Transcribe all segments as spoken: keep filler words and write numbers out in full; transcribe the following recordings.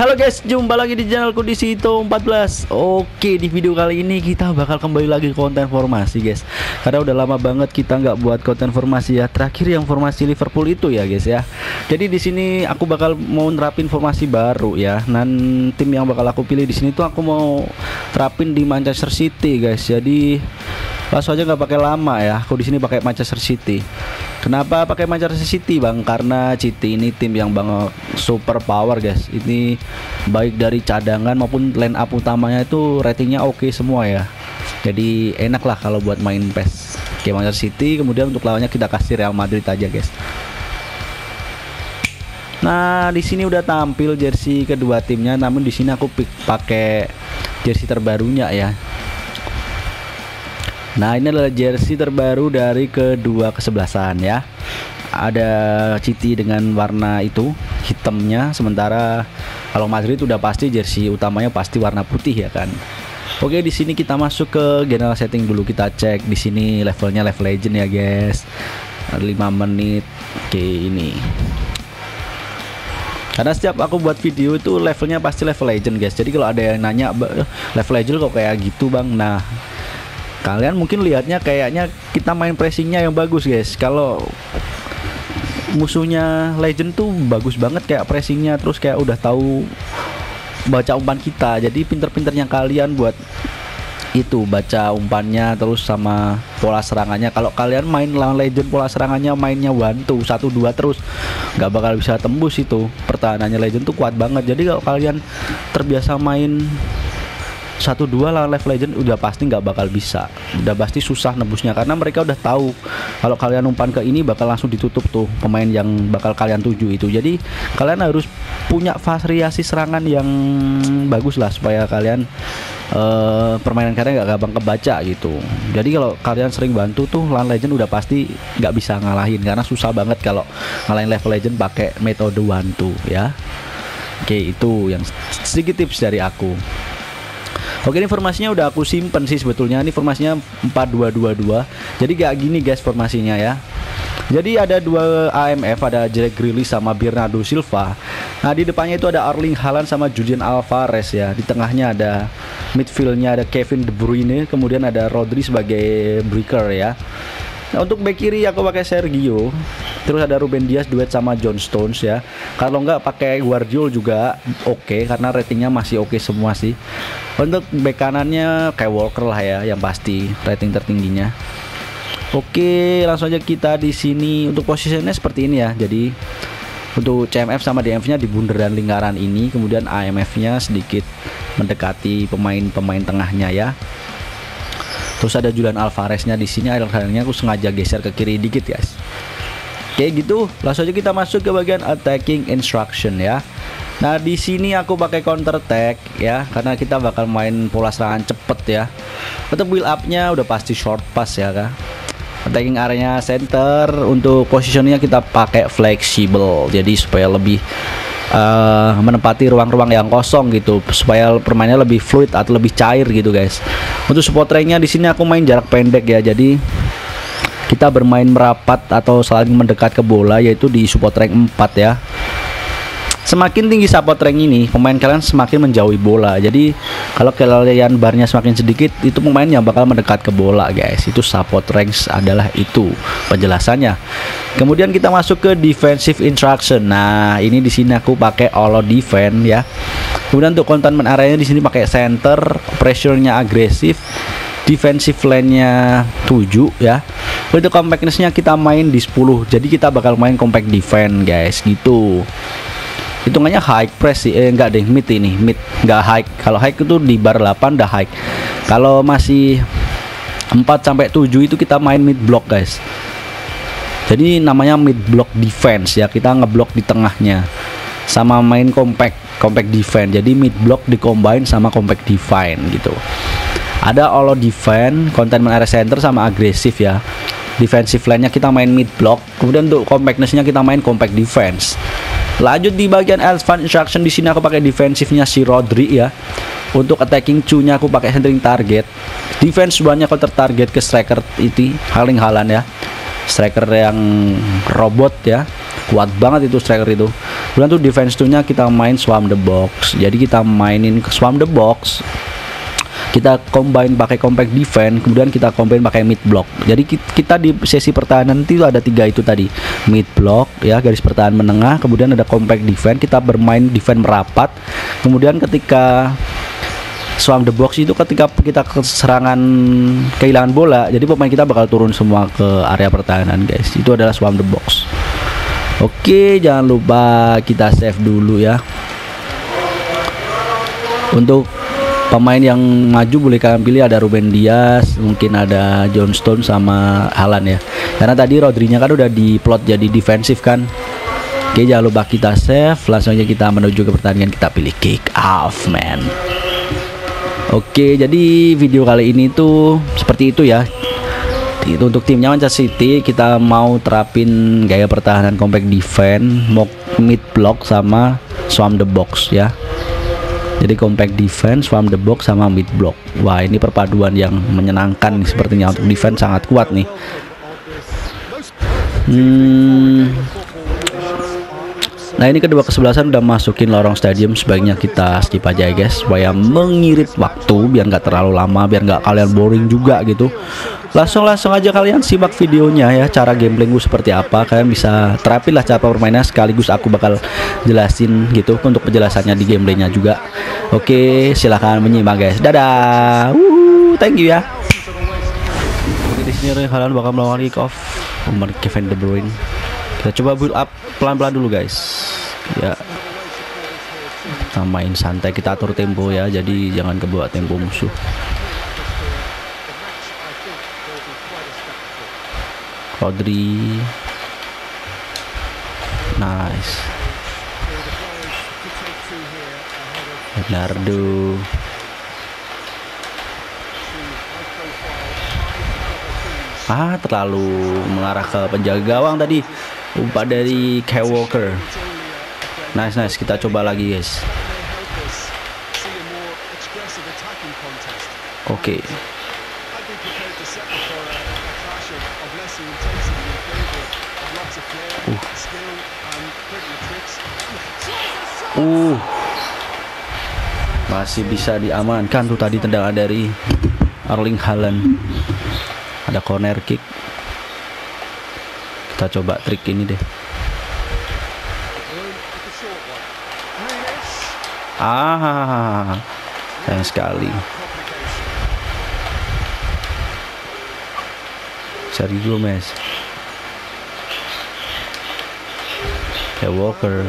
Halo guys, jumpa lagi di channelku di Sito empat belas. Oke, di video kali ini kita bakal kembali lagi konten formasi guys. Karena udah lama banget kita nggak buat konten formasi ya. Terakhir yang formasi Liverpool itu ya guys ya. Jadi di sini aku bakal mau nerapin formasi baru ya. Dan tim yang bakal aku pilih di sini tuh aku mau terapin di Manchester City guys. Jadi langsung aja nggak pakai lama ya. Aku di sini pakai Manchester City. Kenapa pakai Manchester City bang? Karena City ini tim yang banget super power guys. Ini baik dari cadangan maupun line up utamanya itu ratingnya oke semua ya. Jadi enak lah kalau buat main P E S. Oke, Manchester City. Kemudian untuk lawannya kita kasih Real Madrid aja guys. Nah di sini udah tampil jersey kedua timnya. Namun di sini aku pakai jersey terbarunya ya. Nah ini adalah jersey terbaru dari kedua kesebelasan ya. Ada City dengan warna itu hitamnya, sementara kalau Madrid udah pasti jersey utamanya pasti warna putih ya kan. Oke, di sini kita masuk ke general setting dulu, kita cek di sini levelnya level legend ya guys. lima menit. Oke, ini. Karena setiap aku buat video itu levelnya pasti level legend guys. Jadi kalau ada yang nanya level legend kok kayak gitu bang, nah kalian mungkin lihatnya kayaknya kita main pressingnya yang bagus guys. Kalau musuhnya legend tuh bagus banget kayak pressingnya, terus kayak udah tahu baca umpan kita. Jadi pinter-pinternya kalian buat itu baca umpannya terus sama pola serangannya. Kalau kalian main lawan legend pola serangannya mainnya one two satu dua terus nggak bakal bisa tembus itu. Pertahanannya legend tuh kuat banget. Jadi kalau kalian terbiasa main satu dua lawan level legend udah pasti nggak bakal bisa, udah pasti susah nebusnya karena mereka udah tahu kalau kalian umpan ke ini bakal langsung ditutup tuh pemain yang bakal kalian tuju itu. Jadi kalian harus punya variasi serangan yang bagus lah supaya kalian uh, permainan kalian nggak gampang kebaca gitu. Jadi kalau kalian sering bantu tuh lawan legend udah pasti nggak bisa ngalahin karena susah banget kalau ngalahin level legend pakai metode one two ya. Oke, itu yang sedikit tips dari aku. Oke, ini formasinya udah aku simpen sih sebetulnya. Ini formasinya empat dua dua dua. Jadi kayak gini guys formasinya ya. Jadi ada dua A M F, ada Jack Grealish sama Bernardo Silva. Nah di depannya itu ada Erling Haaland sama Julian Alvarez ya. Di tengahnya ada midfieldnya ada Kevin De Bruyne, kemudian ada Rodri sebagai breaker ya. Nah untuk back kiri aku pakai Sergio, terus ada Ruben Dias duet sama John Stones ya. Kalau nggak pakai Guardiola juga oke okay, karena ratingnya masih oke okay semua sih. Untuk back kanannya kayak Walker lah ya, yang pasti rating tertingginya. Oke, langsung aja kita di sini untuk posisinya seperti ini ya. Jadi untuk C M F sama D M F-nya di bundaran lingkaran ini, kemudian A M F-nya sedikit mendekati pemain-pemain tengahnya ya. Terus ada Julian Alvarez-nya di sini, akhirnya aku sengaja geser ke kiri dikit guys. Kayak gitu, langsung aja kita masuk ke bagian attacking instruction ya. Nah di sini aku pakai counter attack ya, karena kita bakal main pola serangan cepet ya. Untuk build up-nya udah pasti short pass ya kan. Attacking area center, untuk positionnya kita pakai flexible, jadi supaya lebih Uh, menempati ruang-ruang yang kosong gitu, supaya permainannya lebih fluid atau lebih cair gitu guys. Untuk support rank-nya di sini aku main jarak pendek ya, jadi kita bermain merapat atau saling mendekat ke bola, yaitu di support rank empat ya. Semakin tinggi support rank ini, pemain kalian semakin menjauhi bola. Jadi kalau kalian barnya semakin sedikit, itu pemain yang bakal mendekat ke bola guys. Itu support ranks adalah itu penjelasannya. Kemudian kita masuk ke defensive instruction. Nah ini di sini aku pakai all defense ya. Kemudian untuk containment area-nya di sini pakai center, pressure-nya agresif, defensive line-nya tujuh ya. Untuk compactness-nya kita main di sepuluh. Jadi kita bakal main compact defense guys gitu. Hitungannya high press sih, eh enggak deh, mid ini, mid, enggak high. Kalau high itu di bar delapan udah high. Kalau masih empat sampai tujuh itu kita main mid block guys. Jadi namanya mid block defense ya, kita ngeblok di tengahnya. Sama main compact, compact defense. Jadi mid block dicombine sama compact defense gitu. Ada all defense, containment area center sama agresif ya. Defensive line-nya kita main mid block, kemudian untuk compactness-nya kita main compact defense. Lanjut di bagian advanced instruction, di sini aku pakai defensifnya si Rodri ya. Untuk attacking two-nya aku pakai centering target. Defense one-nya counter target ke striker itu Erling Haaland ya. Striker yang robot ya. Kuat banget itu striker itu. Kemudian tuh defense two-nya kita main swarm the box. Jadi kita mainin ke swarm the box, kita combine pakai compact defense, kemudian kita combine pakai mid block. Jadi kita di sesi pertahanan itu ada tiga itu tadi, mid block ya, garis pertahanan menengah, kemudian ada compact defense, kita bermain defense merapat. Kemudian ketika swarm the box itu ketika kita keserangan kehilangan bola, jadi pemain kita bakal turun semua ke area pertahanan guys. Itu adalah swarm the box. Oke, jangan lupa kita save dulu ya. Untuk pemain yang maju boleh kalian pilih, ada Ruben Dias, mungkin ada John Stone sama Haaland ya. Karena tadi Rodrinya kan udah diplot jadi defensif kan. Oke, jangan lupa kita save. Langsung aja kita menuju ke pertandingan, kita pilih kick off man. Oke, jadi video kali ini tuh seperti itu ya. Itu untuk timnya Manchester City, kita mau terapin gaya pertahanan compact defense, mock mid block sama swarm the box ya. Jadi compact defense, swarm the box sama mid block. Wah, ini perpaduan yang menyenangkan nih, sepertinya untuk defense sangat kuat nih. Hmm. Nah, ini kedua kesebelasan udah masukin lorong stadium, sebaiknya kita skip aja ya guys, supaya mengirit waktu biar nggak terlalu lama, biar nggak kalian boring juga gitu. Langsung langsung aja kalian simak videonya ya, cara gameplay gue seperti apa. Kalian bisa terapin lah cara permainnya, sekaligus aku bakal jelasin gitu untuk penjelasannya di gameplaynya juga. Oke, silahkan menyimak guys. Dadah. Wuh, thank you ya. Oke, di sini kalian bakal melawan kick off nomor Kevin De Bruyne. Kita coba build up pelan-pelan dulu guys ya. Kita main santai, kita atur tempo ya, jadi jangan kebawa tempo musuh. Rodri, nice. Bernardo, ah terlalu mengarah ke penjaga gawang tadi. Umpan dari Kyle Walker. Nice nice, kita coba lagi guys. Oke. Okay. Uh. uh. Masih bisa diamankan tuh tadi tendangan dari Erling Haaland. Ada corner kick. Kita coba trik ini deh. Ah, sayang sekali. Sergio Gomez, Kyle Walker,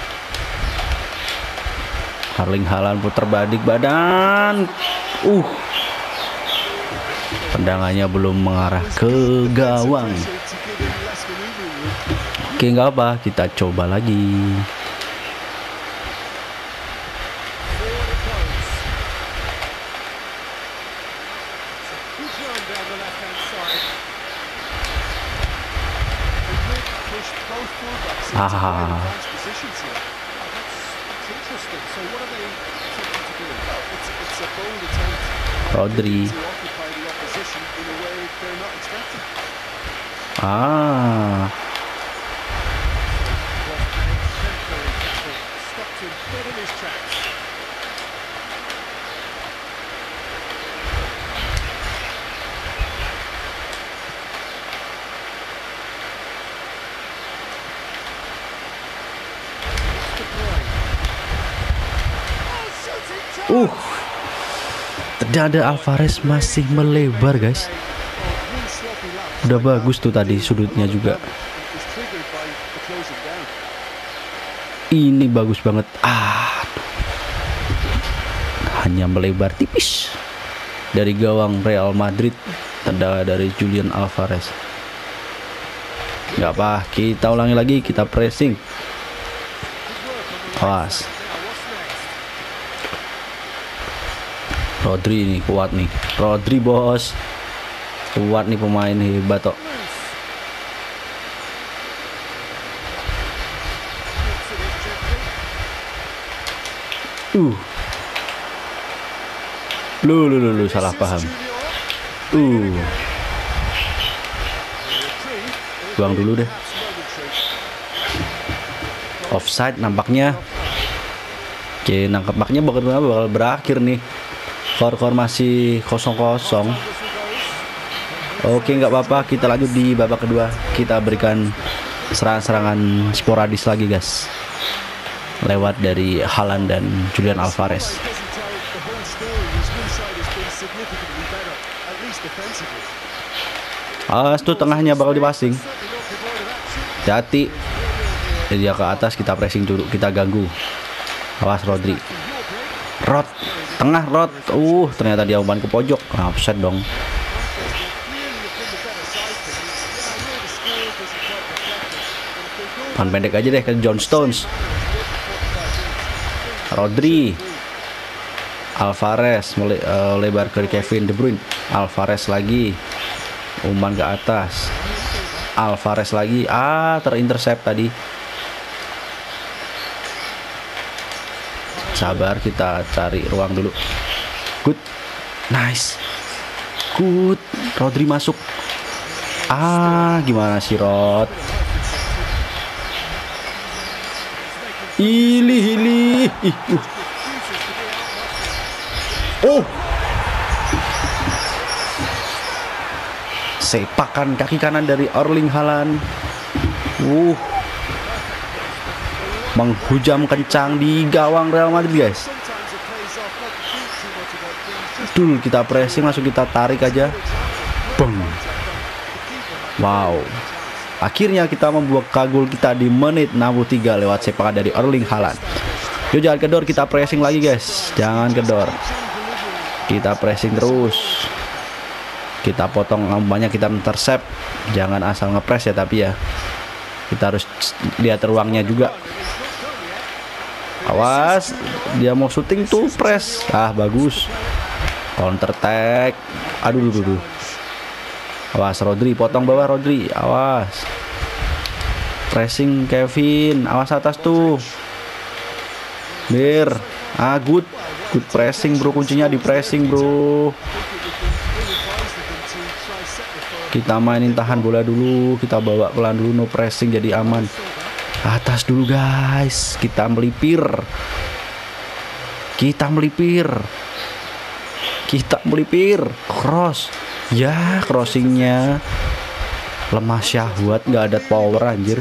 Erling Haaland putar balik badan. Uh, tendangannya belum mengarah ke gawang. Oke, nggak apa, kita coba lagi. Ah. Rodri. Ah. Uh, Dada Alvarez masih melebar guys. Udah bagus tuh tadi sudutnya juga. Ini bagus banget. Ah, hanya melebar tipis dari gawang Real Madrid. Tendangan dari Julian Alvarez. Gak apa, kita ulangi lagi, kita pressing. Awas. Rodri ini kuat nih. Rodri bos. Kuat nih, pemain hebat tok. Uh. Lu lu lu, lu salah paham. Uh. Buang dulu deh. offside nampaknya. Oke, nampaknya bakal bakal berakhir nih. Formasi kosong kosong. Oke, nggak apa-apa, kita lanjut di babak kedua. Kita berikan serangan-serangan sporadis lagi guys, lewat dari Haaland dan Julian Alvarez. Awas tuh, tengahnya bakal dipasing. Hati-hati. Dia ke atas, kita pressing dulu, kita ganggu. Awas Rodri. Rod, tengah Rod. Uh, ternyata dia umpan ke pojok. Nah, offside dong. Pan pendek aja deh ke John Stones. Rodri. Alvarez mele uh, lebar ke Kevin De Bruyne. Alvarez lagi. Umpan ke atas. Alvarez lagi. Ah, terintercept tadi. Sabar, kita cari ruang dulu. Good. Nice. Good. Rodri masuk. Ah, gimana sih Rod? Ili ili. Ih, uh. Oh. Sepakan kaki kanan dari Erling Haaland. Uh. Menghujam kencang di gawang Real Madrid guys. Dul, kita pressing, langsung kita tarik aja. Bang. Wow. Akhirnya kita membuka gol kita di menit enam puluh tiga lewat sepakan dari Erling Haaland. Yuk, jangan kedor, kita pressing lagi guys. Jangan kedor. Kita pressing terus. Kita potong umpannya, kita intercept. Jangan asal ngepres ya, tapi ya kita harus lihat ruangnya juga. Awas, dia mau syuting tuh, press. Ah, bagus. Counter attack. Aduh, aduh, aduh. Awas Rodri, potong bawah Rodri. Awas. Pressing Kevin. Awas atas tuh. Bir. Ah, good. Good pressing bro. Kuncinya di pressing bro. Kita mainin tahan bola dulu. Kita bawa pelan dulu. No pressing, jadi aman. Atas dulu guys. Kita melipir. Kita melipir. Kita melipir. Cross. Ya, crossingnya lemah syahwat, nggak ada power anjir.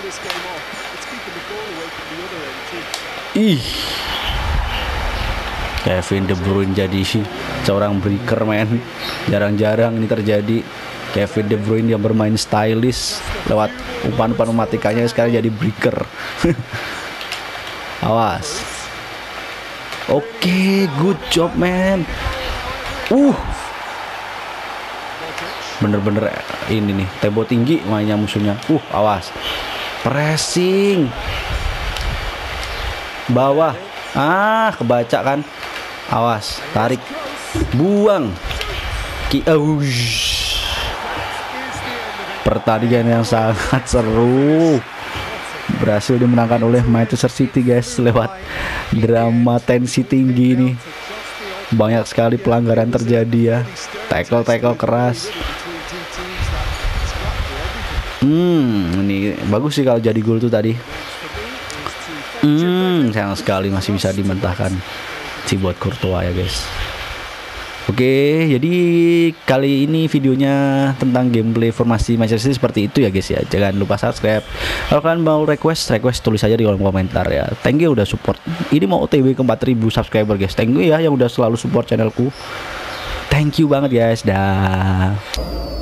Ih, Kevin De Bruyne jadi seorang breaker man. Jarang-jarang ini terjadi. Kevin De Bruyne yang bermain stylish lewat umpan-umpan mematikanya, sekarang jadi breaker. Awas. Oke, okay, good job man. Uh. Bener-bener ini nih, tempo tinggi mainnya musuhnya. Uh, awas. Pressing. Bawah. Ah, kebaca kan. Awas, tarik. Buang. Ki aush. Pertandingan yang sangat seru. Berhasil dimenangkan oleh Manchester City guys, lewat drama tensi tinggi nih. Banyak sekali pelanggaran terjadi ya. Tackle-tackle keras. Hmm, ini bagus sih kalau jadi gol tuh tadi. Hmm, sayang sekali masih bisa dimentahkan si buat Courtois ya guys. Oke, jadi kali ini videonya tentang gameplay formasi Manchester City seperti itu ya guys ya. Jangan lupa subscribe. Kalau kalian mau request, request tulis aja di kolom komentar ya. Thank you udah support. Ini mau O T W ke empat ribu subscriber guys. Thank you ya yang udah selalu support channelku. Thank you banget guys. Dah.